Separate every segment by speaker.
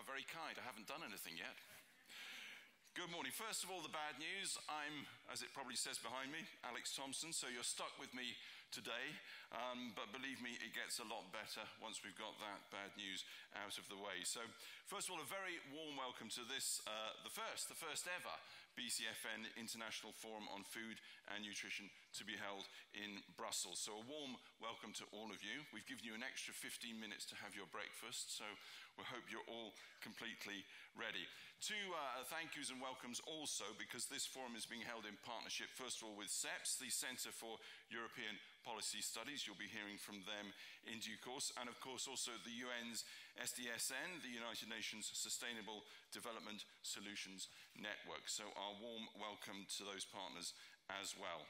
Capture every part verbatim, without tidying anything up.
Speaker 1: very kind. I haven't done anything yet. Good morning. First of all, the bad news. I'm, as it probably says behind me, Alex Thompson, so you're stuck with me today. Um, but believe me, it gets a lot better once we've got that bad news out of the way. So, first of all, a very warm welcome to this, uh, the first, the first ever B C F N International Forum on Food and Nutrition to be held in Brussels. So a warm welcome to all of you. We've given you an extra fifteen minutes to have your breakfast, so we hope you're all completely ready. Two uh, thank yous and welcomes also, because this forum is being held in partnership, first of all, with C E P S, the Centre for European Policy Studies. You'll be hearing from them in due course. And of course also the U N's S D S N, the United Nations Sustainable Development Solutions Network. So our warm welcome to those partners as well.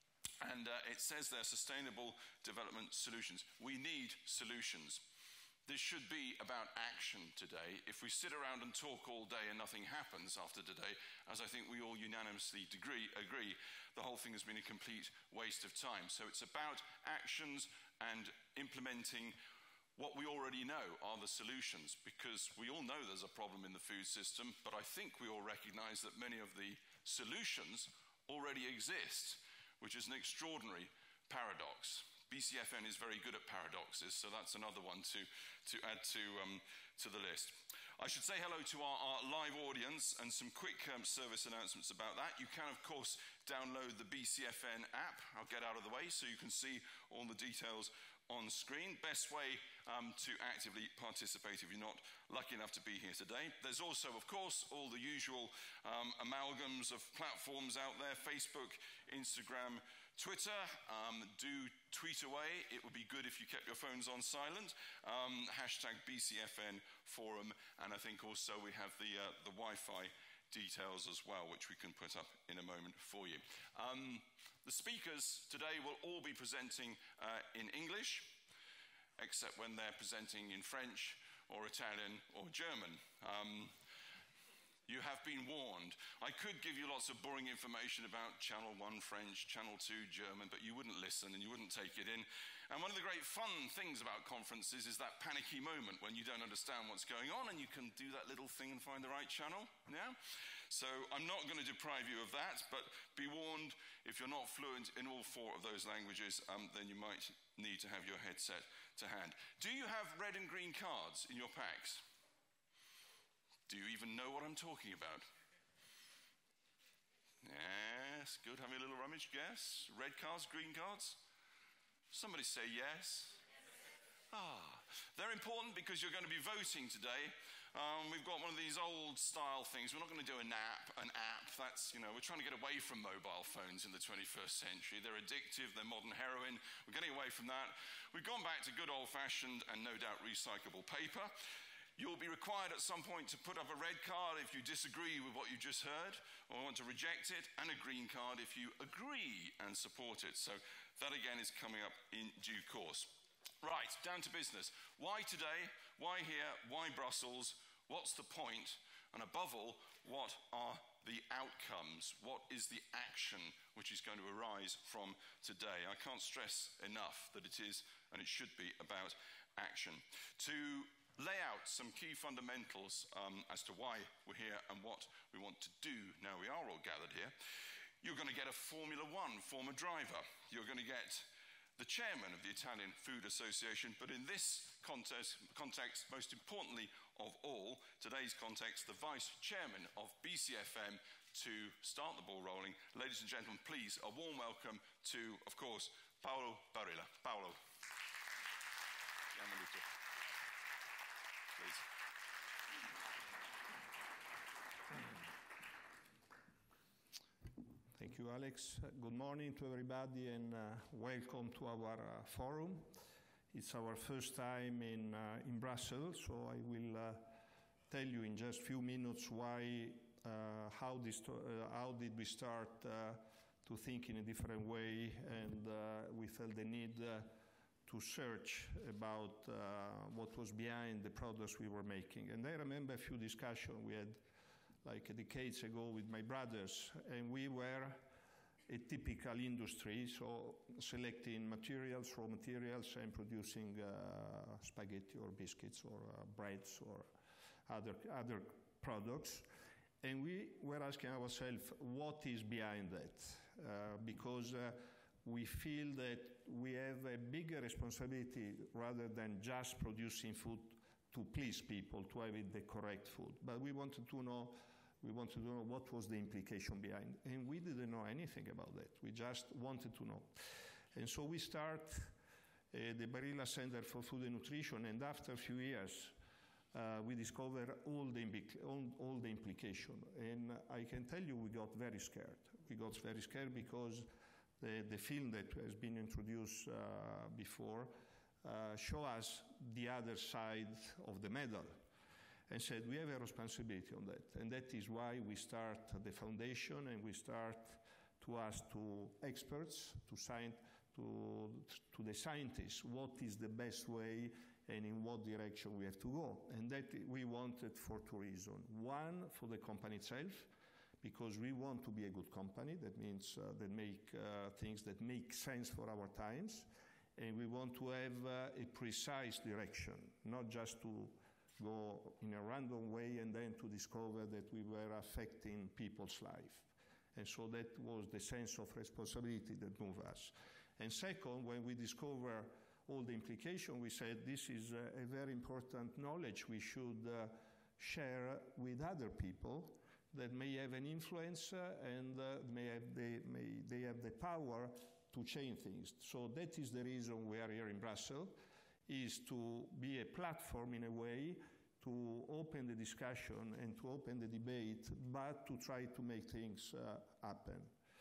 Speaker 1: And uh, it says there, Sustainable Development Solutions. We need solutions. This should be about action today. If we sit around and talk all day and nothing happens after today, as I think we all unanimously degree, agree, the whole thing has been a complete waste of time. So it's about actions and implementing what we already know are the solutions, because we all know there's a problem in the food system, but I think we all recognize that many of the solutions already exist, which is an extraordinary paradox. B C F N is very good at paradoxes, so that's another one to, to add to, um, to the list. I should say hello to our, our live audience and some quick um, service announcements about that. You can, of course, download the B C F N app. I'll get out of the way so you can see all the details on screen. Best way um, to actively participate if you're not lucky enough to be here today. There's also, of course, all the usual um, amalgams of platforms out there: Facebook, Instagram, Twitter. Um, do tweet away. It would be good if you kept your phones on silent. Um, hashtag B C F N Forum. And I think also we have the, uh, the Wi-Fi details as well, which we can put up in a moment for you. Um, the speakers today will all be presenting uh, in English, except when they're presenting in French or Italian or German. Um, You have been warned. I could give you lots of boring information about Channel one French, Channel two German, but you wouldn't listen and you wouldn't take it in. And one of the great fun things about conferences is that panicky moment when you don't understand what's going on and you can do that little thing and find the right channel. Yeah? So I'm not going to deprive you of that, but be warned, if you're not fluent in all four of those languages, um, then you might need to have your headset to hand. Do you have red and green cards in your packs? Do you even know what I'm talking about? Yes, good. Having a little rummage, guess. Red cards, green cards? Somebody say yes. Ah, they're important because you're going to be voting today. Um, we've got one of these old style things. We're not going to do an app, an app. That's, you know, we're trying to get away from mobile phones in the twenty-first century. They're addictive, they're modern heroin. We're getting away from that. We've gone back to good old-fashioned and no doubt recyclable paper. You'll be required at some point to put up a red card if you disagree with what you just heard or want to reject it, and a green card if you agree and support it. So that again is coming up in due course. Right, down to business. Why today? Why here? Why Brussels? What's the point? And above all, what are the outcomes? What is the action which is going to arise from today? I can't stress enough that it is, and it should be, about action. To lay out some key fundamentals um, as to why we're here and what we want to do now we are all gathered here. You're going to get a Formula One former driver. You're going to get the chairman of the Italian Food Association, but in this context, context, most importantly of all, today's context, the vice chairman of B C F N, to start the ball rolling. Ladies and gentlemen, please, a warm welcome to, of course, Paolo Barilla. Paolo. Please.
Speaker 2: Thank you, Alex. Good morning to everybody, and uh, welcome to our uh, forum. It's our first time in, uh, in Brussels, so I will uh, tell you in just a few minutes why, uh, how, this uh, how did we start uh, to think in a different way, and uh, we felt the need uh, to search about uh, what was behind the products we were making. And I remember a few discussions we had like decades ago with my brothers, and we were a typical industry, so selecting materials, raw materials, and producing uh, spaghetti or biscuits or uh, breads or other, other products. And we were asking ourselves, what is behind that? Uh, because uh, we feel that we have a bigger responsibility rather than just producing food to please people, to have it the correct food. But we wanted to know, we wanted to know what was the implication behind. And we didn't know anything about that. We just wanted to know. And so we start uh, the Barilla Center for Food and Nutrition, and after a few years, uh, we discovered all the, all, all the implication. And I can tell you we got very scared. We got very scared because the, the film that has been introduced uh, before uh, show us the other side of the medal and said we have a responsibility on that. And that is why we start the foundation and we start to ask to experts, to, science, to, to the scientists, what is the best way and in what direction we have to go. And that we wanted for two reasons. One, for the company itself, because we want to be a good company. That means uh, that make uh, things that make sense for our times. And we want to have uh, a precise direction, not just to go in a random way and then to discover that we were affecting people's life. And so that was the sense of responsibility that moved us. And second, when we discover all the implications, we said this is a, a very important knowledge we should uh, share with other people that may have an influence uh, and uh, may have the, may, they have the power to change things. So that is the reason we are here in Brussels, is to be a platform in a way to open the discussion and to open the debate, but to try to make things uh, happen.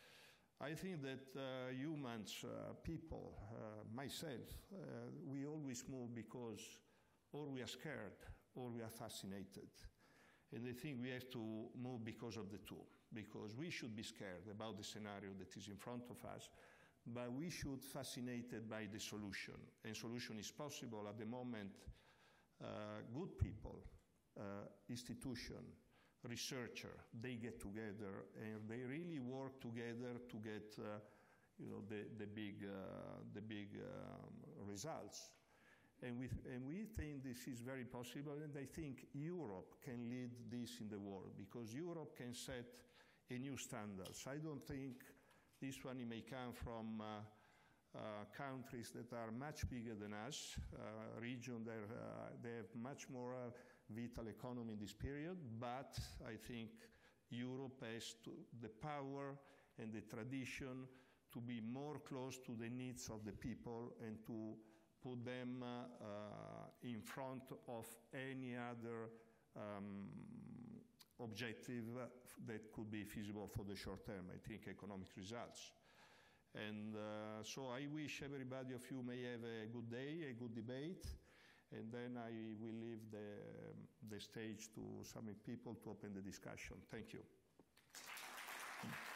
Speaker 2: I think that uh, humans, uh, people, uh, myself, uh, we always move because or we are scared or we are fascinated. And I think we have to move because of the two, because we should be scared about the scenario that is in front of us, but we should be fascinated by the solution. And solution is possible at the moment. Uh, good people, uh, institution, researcher, they get together and they really work together to get, uh, you know, the the big uh, the big um, results. And we and we think this is very possible. And I think Europe can lead this in the world because Europe can set a new standards. I don't think this one may come from. Uh, Uh, countries that are much bigger than us, uh, region that uh, they have much more uh, vital economy in this period, but I think Europe has to, the power and the tradition to be more close to the needs of the people and to put them uh, uh, in front of any other um, objective that could be feasible for the short term, I think economic results. And uh, so I wish everybody of you may have a good day, a good debate, and then I will leave the, um, the stage to some people to open the discussion. Thank you.